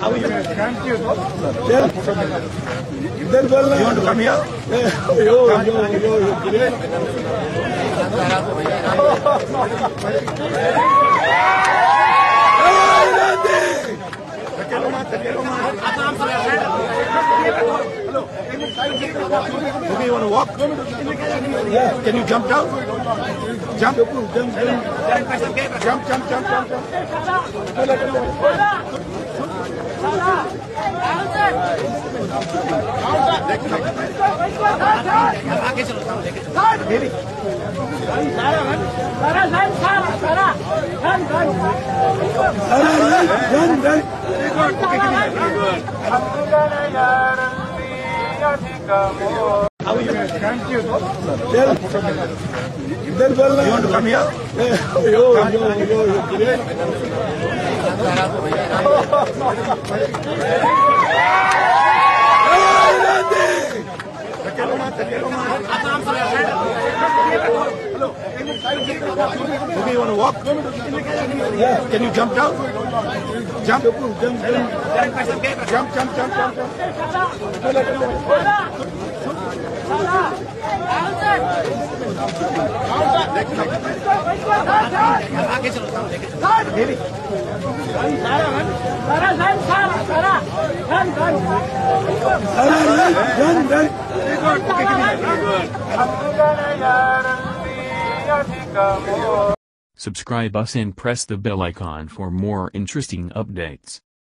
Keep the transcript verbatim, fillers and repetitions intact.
How are you? Thank you. Yeah. You want to come here? Yo, yo, yo, yo, great. Okay, you want to walk? Yeah. Can you jump down? Jump. Jump, jump, jump, jump, jump, jump, How are you? Thank you. Yeah. You want to come here? Yo, yo, yo, yo, great. Okay, you want to walk? Yeah. Can you jump down? Jump, jump, jump, jump, jump, jump, jump, Subscribe us and press the bell icon for more interesting updates.